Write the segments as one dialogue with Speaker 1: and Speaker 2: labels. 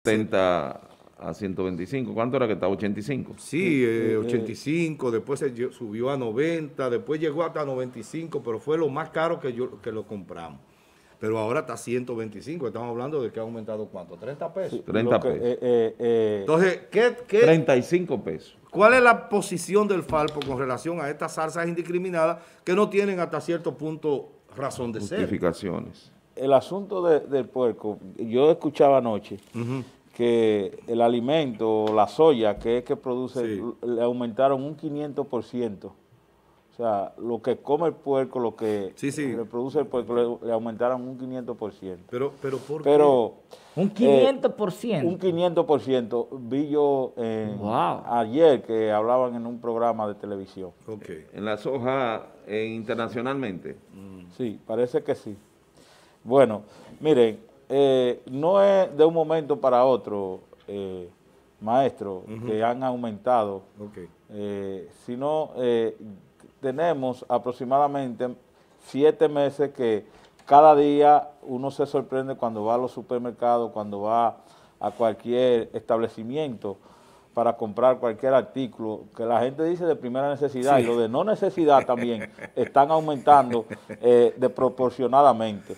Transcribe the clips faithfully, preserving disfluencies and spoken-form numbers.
Speaker 1: setenta a ciento veinticinco. ¿Cuánto era que estaba? ochenta y cinco.
Speaker 2: Sí, eh, ochenta y cinco, después se lle- subió a noventa, después llegó hasta noventa y cinco, pero fue lo más caro que, yo, que lo compramos. Pero ahora está ciento veinticinco, estamos hablando de que ha aumentado ¿cuánto? treinta pesos.
Speaker 1: treinta
Speaker 3: Lo que,
Speaker 1: pesos.
Speaker 3: eh, eh, eh,
Speaker 2: Entonces, ¿qué, qué,
Speaker 1: treinta y cinco pesos.
Speaker 2: ¿cuál es la posición del Falpo con relación a estas salsas indiscriminadas que no tienen hasta cierto punto razón de ser?
Speaker 1: Justificaciones.
Speaker 3: el asunto de- del puerco, yo escuchaba anoche
Speaker 2: Ujú.
Speaker 3: que el alimento, la soya, que es que produce,
Speaker 2: Sí.
Speaker 3: le aumentaron un quinientos por ciento. O sea, lo que come el puerco, lo que
Speaker 2: Sí, sí.
Speaker 3: le produce el puerco, le, le aumentaron un quinientos por ciento.
Speaker 2: Pero, pero ¿por qué?
Speaker 3: Pero
Speaker 4: Un quinientos por ciento.
Speaker 3: un quinientos por ciento vi yo eh,
Speaker 4: Wow.
Speaker 3: ayer que hablaban en un programa de televisión.
Speaker 2: Ok.
Speaker 1: En la soja eh, internacionalmente.
Speaker 3: Sí, parece que sí. Bueno, miren, eh, no es de un momento para otro, eh, maestro, que han aumentado,
Speaker 2: Ok.
Speaker 3: eh, sino eh, tenemos aproximadamente siete meses que cada día uno se sorprende cuando va a los supermercados, cuando va a cualquier establecimiento para comprar cualquier artículo, que la gente dice de primera necesidad y lo de no necesidad también están aumentando eh, desproporcionadamente.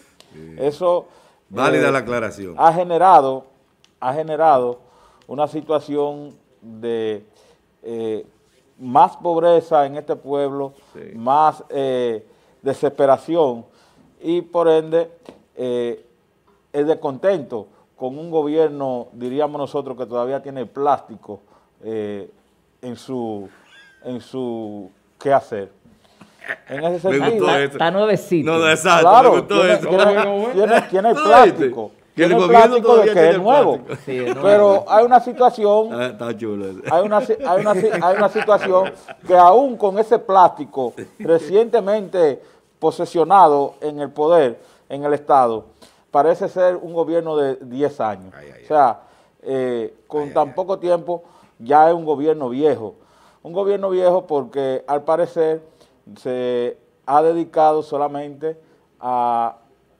Speaker 3: Eso
Speaker 2: Válida
Speaker 3: eh,
Speaker 2: la aclaración.
Speaker 3: ha generado, ha generado una situación de eh, más pobreza en este pueblo,
Speaker 1: Sí.
Speaker 3: más eh, desesperación y por ende eh, el descontento con un gobierno, diríamos nosotros, que todavía tiene plástico eh, en su en su quehacer. En ese
Speaker 2: Me
Speaker 3: sentido,
Speaker 2: gustó
Speaker 4: Está,
Speaker 2: eso.
Speaker 4: está nuevecito.
Speaker 2: No, no, exacto,
Speaker 3: claro,
Speaker 2: me gustó
Speaker 3: tiene,
Speaker 2: eso.
Speaker 3: tiene-
Speaker 1: ¿Cómo es?
Speaker 3: tiene- tiene
Speaker 2: ¿Tú
Speaker 3: plástico.
Speaker 2: viste? Que el
Speaker 3: Tiene
Speaker 2: gobierno
Speaker 3: plástico
Speaker 2: todavía
Speaker 3: de que es
Speaker 2: tiene
Speaker 3: nuevo.
Speaker 2: plástico.
Speaker 4: Sí, de nuevo.
Speaker 3: Pero hay una situación,
Speaker 2: Ah, está chulo eso.
Speaker 3: hay una, si- hay, una, si- hay una situación que aún con ese plástico recientemente posesionado en el poder, en el Estado, parece ser un gobierno de diez años.
Speaker 2: Ay, ay,
Speaker 3: o sea, eh, con
Speaker 2: Ay,
Speaker 3: tan
Speaker 2: ay,
Speaker 3: poco tiempo ya es un gobierno viejo. Un gobierno viejo porque al parecer se ha dedicado solamente a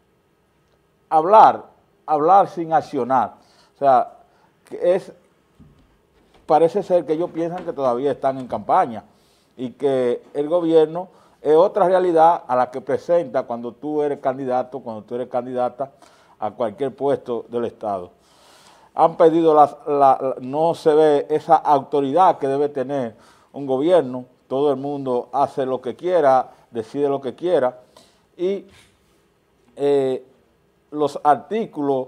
Speaker 3: hablar, hablar sin accionar. O sea, que es, parece ser que ellos piensan que todavía están en campaña y que el gobierno es otra realidad a la que presenta cuando tú eres candidato, cuando tú eres candidata a cualquier puesto del Estado. Han pedido, las, la, la- no se ve esa autoridad que debe tener un gobierno, todo el mundo hace lo que quiera, decide lo que quiera, y eh, los artículos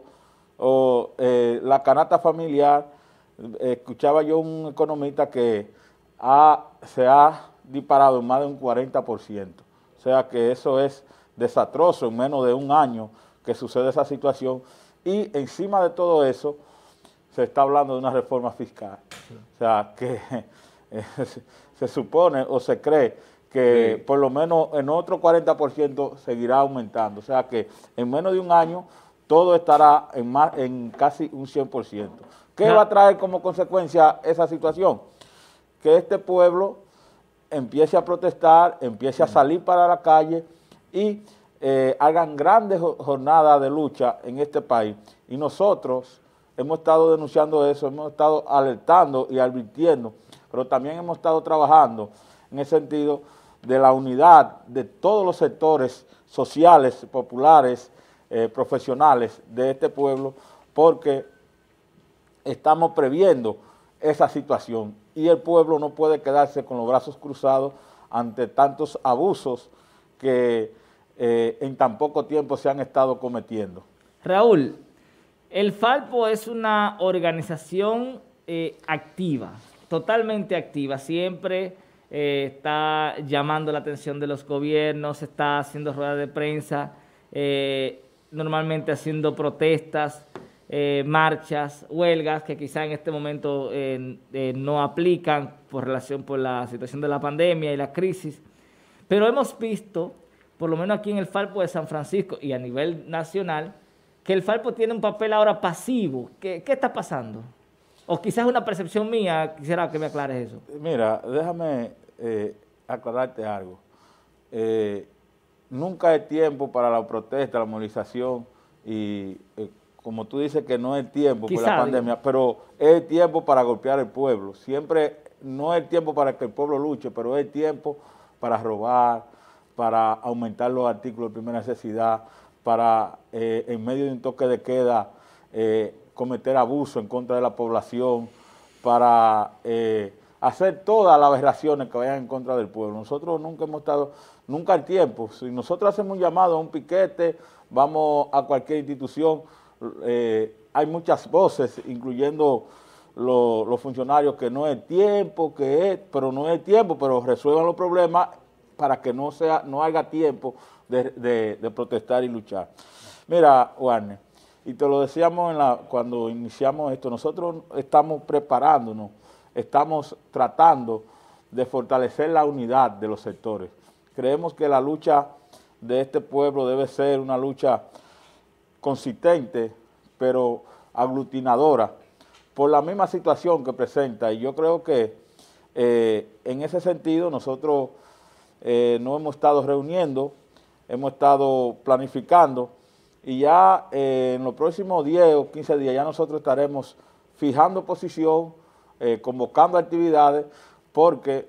Speaker 3: o eh, la canasta familiar, eh, escuchaba yo un economista que ha- se ha disparado en más de un cuarenta por ciento. O sea que eso es desastroso en menos de un año que sucede esa situación. Y encima de todo eso, se está hablando de una reforma fiscal. O sea que eh, se, se supone o se cree que
Speaker 1: Sí.
Speaker 3: por lo menos en otro cuarenta por ciento seguirá aumentando. O sea que en menos de un año todo estará en, más, en casi un cien por ciento. ¿Qué
Speaker 4: Ya.
Speaker 3: va a traer como consecuencia esa situación? Que este pueblo empiece a protestar, empiece a salir para la calle y eh, hagan grandes jo- jornadas de lucha en este país. Y nosotros hemos estado denunciando eso, hemos estado alertando y advirtiendo, pero también hemos estado trabajando en el sentido de la unidad de todos los sectores sociales, populares, eh, profesionales de este pueblo, porque estamos previendo esa situación y el pueblo no puede quedarse con los brazos cruzados ante tantos abusos que eh, en tan poco tiempo se han estado cometiendo.
Speaker 4: Raúl, el Falpo es una organización eh, activa, totalmente activa. Siempre eh, está llamando la atención de los gobiernos, está haciendo ruedas de prensa, eh, normalmente haciendo protestas, eh, marchas, huelgas que quizá en este momento eh, eh, no aplican por relación por la situación de la pandemia y la crisis. Pero hemos visto, por lo menos aquí en el Falpo de San Francisco y a nivel nacional, que el Falpo tiene un papel ahora pasivo. ¿Qué, qué está pasando? O quizás una percepción mía, quisiera que me aclares eso.
Speaker 3: Mira, déjame eh, aclararte algo. Eh, nunca hay tiempo para la protesta, la movilización y eh, como tú dices que no es tiempo por
Speaker 4: Quizá,
Speaker 3: la pandemia,
Speaker 4: digo.
Speaker 3: pero es tiempo para golpear al pueblo. Siempre no es tiempo para que el pueblo luche, pero es tiempo para robar, para aumentar los artículos de primera necesidad, para eh, en medio de un toque de queda eh, cometer abuso en contra de la población, para eh, hacer todas las aberraciones que vayan en contra del pueblo. Nosotros nunca hemos estado, nunca al tiempo. Si nosotros hacemos un llamado a un piquete, vamos a cualquier institución, eh, hay muchas voces, incluyendo lo, los funcionarios, que no es tiempo, que es, pero no es tiempo, pero resuelvan los problemas para que no sea, no haya tiempo de, de, de protestar y luchar. Mira, Warner, y te lo decíamos en la, cuando iniciamos esto, nosotros estamos preparándonos, estamos tratando de fortalecer la unidad de los sectores. Creemos que la lucha de este pueblo debe ser una lucha consistente, pero aglutinadora, por la misma situación que presenta. Y yo creo que eh, en ese sentido nosotros eh, nos hemos estado reuniendo, hemos estado planificando, y ya eh, en los próximos diez o quince días ya nosotros estaremos fijando posición, eh, convocando actividades, porque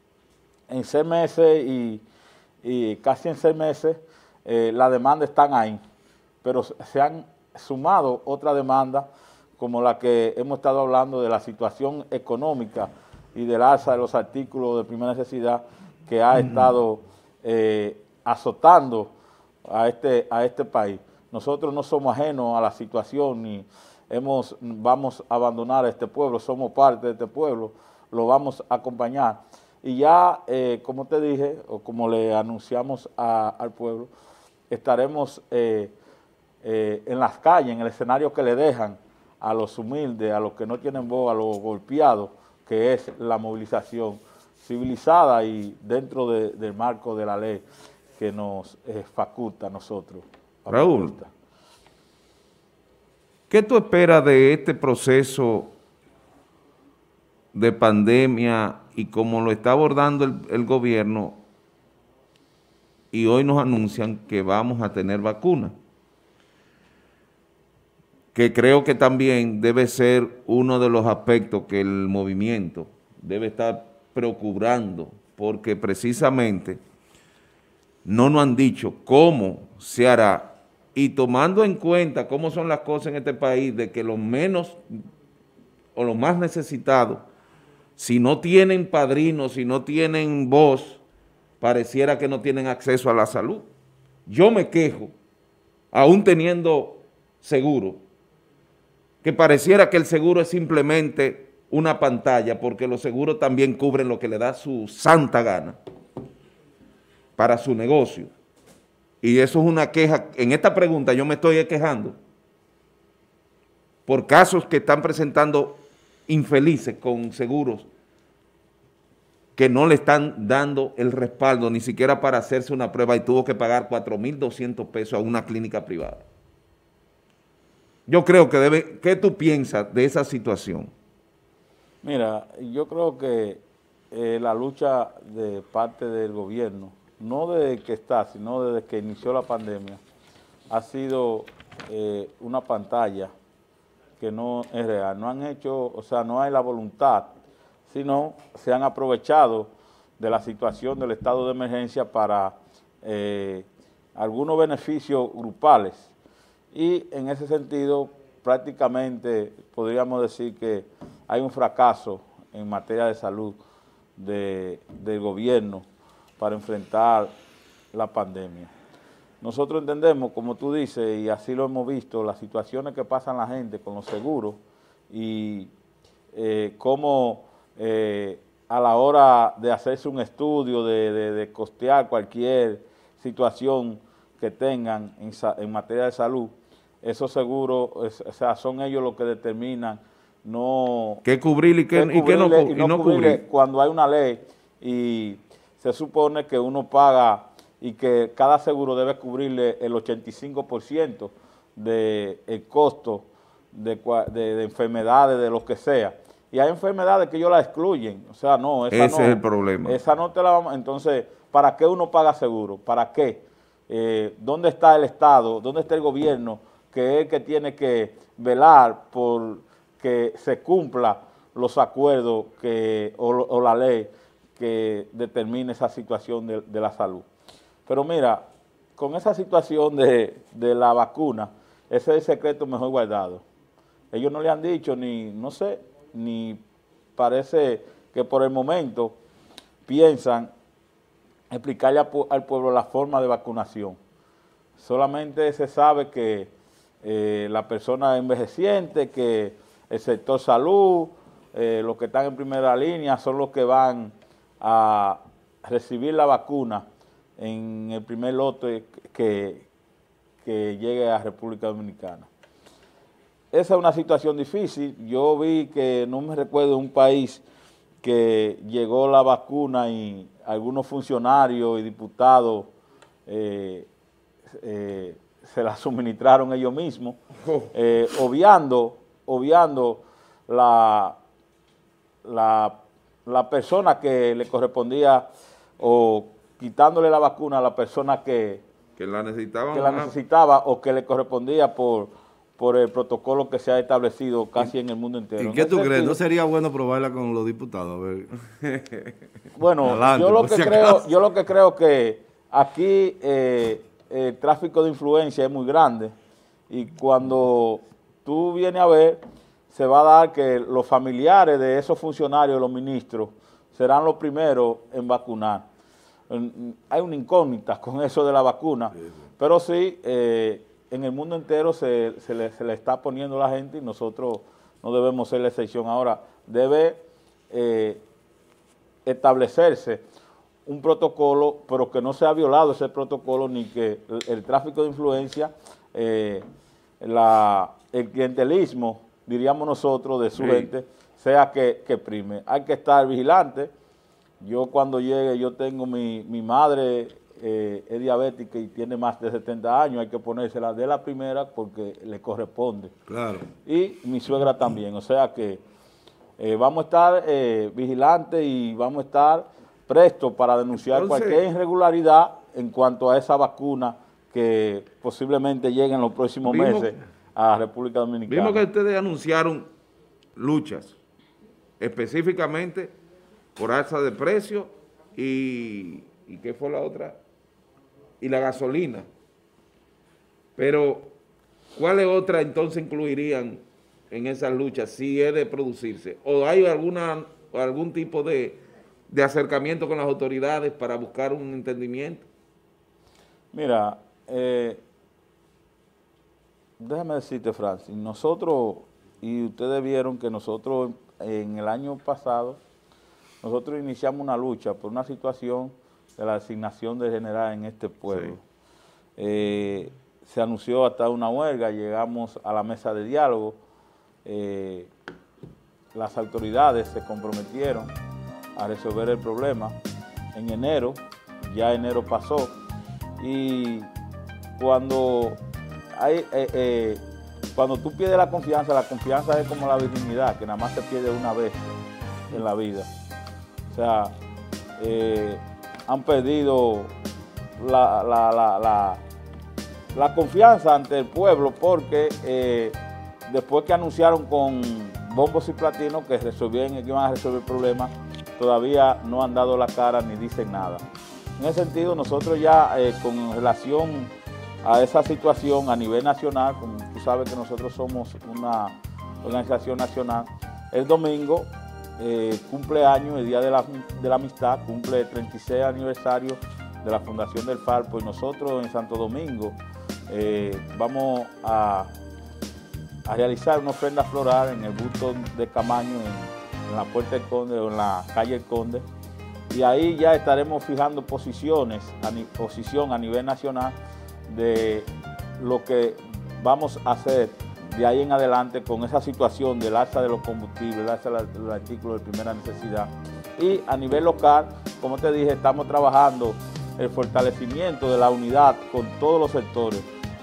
Speaker 3: en seis meses y, y casi en seis meses eh, las demandas están ahí, pero se han sumado otras demandas como la que hemos estado hablando de la situación económica y del alza de los artículos de primera necesidad que ha uh-huh. estado eh, azotando a este, a este país. Nosotros no somos ajenos a la situación ni hemos, vamos a abandonar a este pueblo, somos parte de este pueblo, lo vamos a acompañar. Y ya, eh, como te dije, o como le anunciamos a, al pueblo, estaremos eh, eh, en las calles, en el escenario que le dejan a los humildes, a los que no tienen voz, a los golpeados, que es la movilización civilizada y dentro de, del marco de la ley que nos eh, faculta a nosotros.
Speaker 1: Raúl, ¿qué tú esperas de este proceso de pandemia y cómo lo está abordando el, el gobierno? Y hoy nos anuncian que vamos a tener vacuna, que creo que también debe ser uno de los aspectos que el movimiento debe estar procurando, porque precisamente no nos han dicho cómo se hará, y tomando en cuenta cómo son las cosas en este país, de que los menos o los más necesitados, si no tienen padrinos, si no tienen voz, pareciera que no tienen acceso a la salud. Yo me quejo, aún teniendo seguro, que pareciera que el seguro es simplemente una pantalla, porque los seguros también cubren lo que le da su santa gana para su negocio. Y eso es una queja. En esta pregunta yo me estoy quejando por casos que están presentando infelices con seguros que no le están dando el respaldo ni siquiera para hacerse una prueba, y tuvo que pagar cuatro mil doscientos pesos a una clínica privada. Yo creo que debe, ¿qué tú piensas de esa situación?
Speaker 3: Mira, yo creo que eh, la lucha de parte del gobierno, no desde que está, sino desde que inició la pandemia, ha sido eh, una pantalla que no es real. No han hecho, o sea, no hay la voluntad, sino se han aprovechado de la situación del estado de emergencia para eh, algunos beneficios grupales. Y en ese sentido, prácticamente podríamos decir que hay un fracaso en materia de salud de, del gobierno para enfrentar la pandemia. Nosotros entendemos, como tú dices, y así lo hemos visto, las situaciones que pasan la gente con los seguros y eh, cómo eh, a la hora de hacerse un estudio, de, de, de costear cualquier situación que tengan en, en materia de salud, esos seguros, es, o sea, son ellos los que determinan no...
Speaker 1: ¿Qué cubrir y qué,
Speaker 3: qué
Speaker 1: y qué no,
Speaker 3: y
Speaker 1: y no
Speaker 3: cubrir? Cuando hay una ley y se supone que uno paga y que cada seguro debe cubrirle el ochenta y cinco por ciento del costo de, de, de enfermedades, de lo que sea. Y hay enfermedades que ellos la excluyen, o sea, no, esa
Speaker 1: Ese
Speaker 3: no,
Speaker 1: es el problema.
Speaker 3: Esa no te la vamos, entonces, ¿para qué uno paga seguro? ¿Para qué? Eh, ¿Dónde está el Estado? ¿Dónde está el gobierno que es el que tiene que velar por que se cumpla los acuerdos que, o, o la ley que determine esa situación de, de la salud. Pero mira, con esa situación de, de la vacuna, ese es el secreto mejor guardado. Ellos no le han dicho ni, no sé, ni parece que por el momento piensan explicarle a, al pueblo la forma de vacunación. Solamente se sabe que eh, la persona envejeciente, que el sector salud, eh, los que están en primera línea son los que van a recibir la vacuna en el primer lote que, que llegue a República Dominicana. Esa es una situación difícil. Yo vi que no me recuerdo un país que llegó la vacuna y algunos funcionarios y diputados eh, eh, se la suministraron ellos mismos, eh, obviando, obviando la, la, la persona que le correspondía o quitándole la vacuna a la persona que,
Speaker 1: que la necesitaba,
Speaker 3: que la necesitaba o que le correspondía por, por el protocolo que se ha establecido casi en el mundo entero.
Speaker 2: ¿Y qué tú crees? ¿No sería bueno probarla con los diputados? A ver.
Speaker 3: Bueno,
Speaker 2: Adelante,
Speaker 3: yo, lo
Speaker 2: por
Speaker 3: que
Speaker 2: si
Speaker 3: creo,
Speaker 2: acaso.
Speaker 3: yo lo que creo que aquí eh, el tráfico de influencia es muy grande y cuando tú vienes a ver, se va a dar que los familiares de esos funcionarios, los ministros, serán los primeros en vacunar. Hay una incógnita con eso de la vacuna, sí, sí. pero sí, eh, en el mundo entero se, se, le, se le está poniendo la gente y nosotros no debemos ser la excepción. Ahora, debe eh, establecerse un protocolo, pero que no sea violado ese protocolo, ni que el, el tráfico de influencia, eh, la, el clientelismo, diríamos nosotros, de su sí. gente, sea que, que prime. Hay que estar vigilante. Yo cuando llegue, yo tengo mi, mi madre, eh, es diabética y tiene más de setenta años, hay que ponérsela de la primera porque le corresponde.
Speaker 2: Claro.
Speaker 3: Y mi suegra también, o sea que eh, vamos a estar eh, vigilantes y vamos a estar prestos para denunciar Entonces, cualquier irregularidad en cuanto a esa vacuna que posiblemente llegue en los próximos vimos, meses a la República Dominicana.
Speaker 1: Vimos que ustedes anunciaron luchas, específicamente por alza de precio y, y ¿qué fue la otra? Y la gasolina. Pero, ¿cuáles otras entonces incluirían en esas luchas si es de producirse? ¿O hay alguna algún tipo de, de acercamiento con las autoridades para buscar un entendimiento?
Speaker 3: Mira, eh, déjame decirte, Francis, nosotros, y ustedes vieron que nosotros en el año pasado, nosotros iniciamos una lucha por una situación de la asignación de general en este pueblo. Sí. Eh, se anunció hasta una huelga, llegamos a la mesa de diálogo, eh, las autoridades se comprometieron a resolver el problema en enero, ya enero pasó, y cuando, hay, eh, eh, cuando tú pierdes la confianza, la confianza es como la virginidad, que nada más se pierde una vez en la vida. O sea, eh, han perdido la, la, la, la, la confianza ante el pueblo porque eh, después que anunciaron con bombos y platinos que resolvían, que iban a resolver el problema, todavía no han dado la cara ni dicen nada. En ese sentido, nosotros ya eh, con relación a esa situación a nivel nacional, como tú sabes que nosotros somos una organización nacional, el domingo Eh, cumple años, el Día de la, de la Amistad, cumple el treinta y seis aniversario de la Fundación del Falpo y nosotros en Santo Domingo eh, vamos a, a realizar una ofrenda floral en el busto de Camaño, en, en la Puerta del Conde o en la calle El Conde, y ahí ya estaremos fijando posiciones, a, posición a nivel nacional de lo que vamos a hacer de ahí en adelante con esa situación del alza de los combustibles, el alza de los artículos de primera necesidad. Y a nivel local, como te dije, estamos trabajando el fortalecimiento de la unidad con todos los sectores,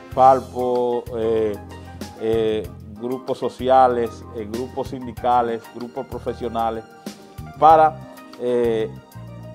Speaker 3: Falpo, eh, eh, grupos sociales, eh, grupos sindicales, grupos profesionales, para eh,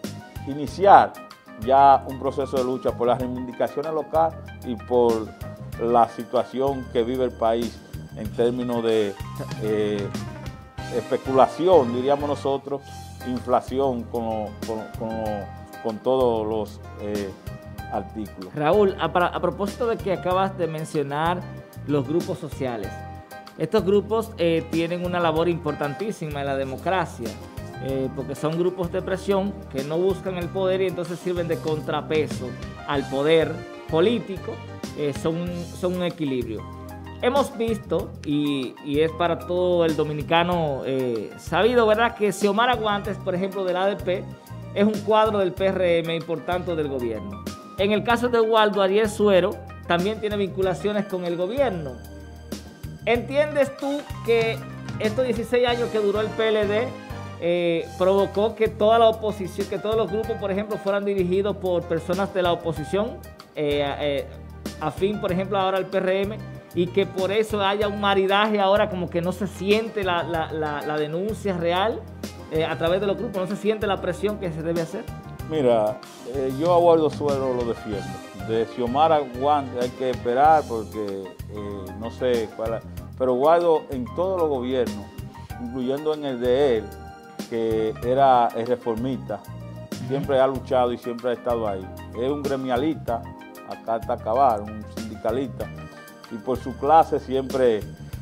Speaker 3: iniciar ya un proceso de lucha por las reivindicaciones locales y por la situación que vive el país en términos de eh, especulación, diríamos nosotros, inflación con, con, con, con todos los eh, artículos.
Speaker 4: Raúl, a, para, a propósito de que acabas de mencionar los grupos sociales, estos grupos eh, tienen una labor importantísima en la democracia, eh, porque son grupos de presión que no buscan el poder y entonces sirven de contrapeso al poder político, eh, son, son un equilibrio. Hemos visto, y, y es para todo el dominicano eh, sabido, ¿verdad?, que Xiomara Guantes, por ejemplo, del A D P, es un cuadro del P R M y por tanto del gobierno. En el caso de Waldo Ariel Suero, también tiene vinculaciones con el gobierno. ¿Entiendes tú que estos dieciséis años que duró el P L D eh, provocó que toda la oposición, que todos los grupos, por ejemplo, fueran dirigidos por personas de la oposición, eh, eh, afín, por ejemplo, ahora al P R M, y que por eso haya un maridaje ahora, como que no se siente la, la, la, la denuncia real eh, a través de los grupos, no se siente la presión que se debe hacer?
Speaker 3: Mira, eh, yo a Waldo Suero lo defiendo. De Xiomara Guantes hay que esperar porque eh, no sé cuál es. Pero Waldo en todos los gobiernos, incluyendo en el de él, que era el reformista, siempre ha luchado y siempre ha estado ahí. Es un gremialista, acá hasta acabar, un sindicalista, y por su clase siempre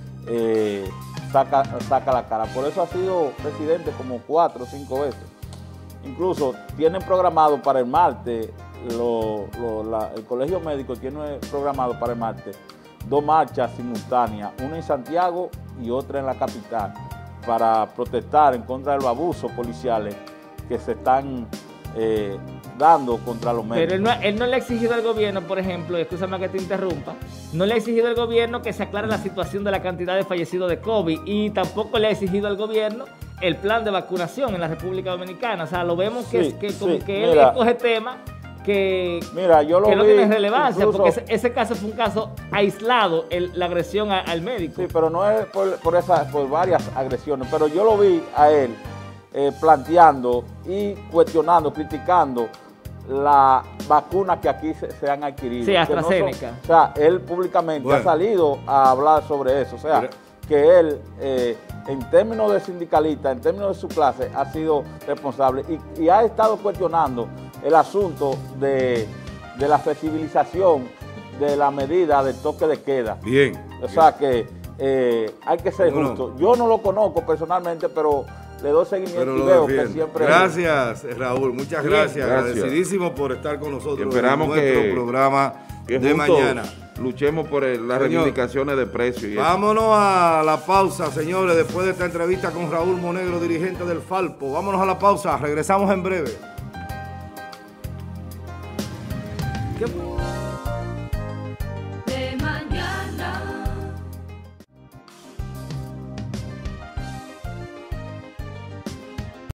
Speaker 3: eh, saca, saca la cara. Por eso ha sido presidente como cuatro o cinco veces. Incluso tienen programado para el martes, lo, lo, la, el Colegio Médico tiene programado para el martes dos marchas simultáneas, una en Santiago y otra en la capital, para protestar en contra de los abusos policiales que se están eh, dando contra los médicos.
Speaker 4: Pero él no, él no le ha exigido al gobierno, por ejemplo, y escúchame que te interrumpa, no le ha exigido al gobierno que se aclare la situación de la cantidad de fallecidos de COVID y tampoco le ha exigido al gobierno el plan de vacunación en la República Dominicana. O sea, lo vemos que,
Speaker 3: sí,
Speaker 4: es, que como
Speaker 3: sí,
Speaker 4: que él
Speaker 3: mira,
Speaker 4: escoge temas que,
Speaker 3: mira, yo lo
Speaker 4: que no
Speaker 3: vi,
Speaker 4: tienen relevancia,
Speaker 3: incluso,
Speaker 4: porque ese, ese caso fue un caso aislado, el, la agresión a, al médico.
Speaker 3: Sí, pero no es por, por, esa, por varias agresiones, pero yo lo vi a él eh, planteando y cuestionando, criticando la vacuna que aquí se, se han adquirido.
Speaker 4: Sí, AstraZeneca.
Speaker 3: No son, o sea, él públicamente bueno. ha salido a hablar sobre eso. O sea, Mira. que él, eh, en términos de sindicalista, en términos de su clase, ha sido responsable y, y ha estado cuestionando el asunto de, de la flexibilización de la medida del toque de queda.
Speaker 2: Bien.
Speaker 3: O sea
Speaker 2: bien.
Speaker 3: que eh, hay que ser
Speaker 2: bueno.
Speaker 3: justo. Yo no lo conozco personalmente, pero le doy seguimiento y veo que siempre...
Speaker 2: Gracias, Raúl. Muchas gracias.
Speaker 1: gracias.
Speaker 2: Agradecidísimo por estar con nosotros
Speaker 1: y esperamos
Speaker 2: en nuestro
Speaker 1: que,
Speaker 2: programa
Speaker 1: que
Speaker 2: de mañana.
Speaker 1: Luchemos por el, las Señor, reivindicaciones de precios. Y
Speaker 2: vámonos eso. a la pausa, señores, después de esta entrevista con Raúl Monegro, dirigente del Falpo. Vámonos a la pausa, regresamos en breve.
Speaker 4: ¿Qué?